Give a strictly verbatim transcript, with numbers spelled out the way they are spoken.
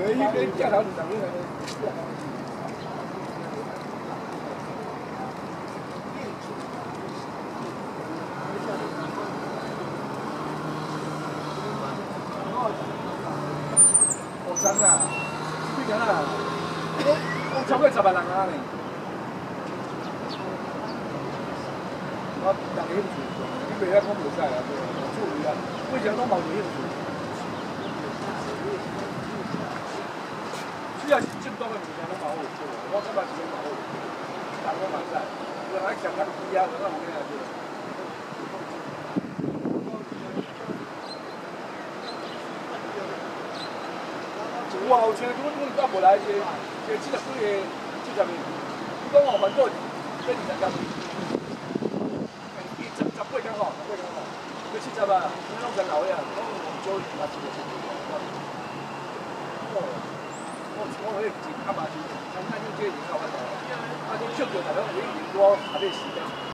伊跟架头是同样的。五张啦，几张啦？我我超过十万人啊呢。我人兴趣，你袂晓讲袂使啊，对，处理啊，为啥拢冇兴趣？只要是正当的物件，拢冇好做，我感觉是拢冇好，人我嘛知，人爱上较低啊，人啊有咩啊做？有啊，有请阮阮到无来一个一个七十几个七十个，你讲哦，反正这二十工，伊十十八工吼，十八工吼，这七十啊，你拢跟老的啊，拢红酒嘛一个一个，哦，我我迄个钱较嘛是，咱咱用这个钱较反正，啊，你唱着大家有闲多，还得时间。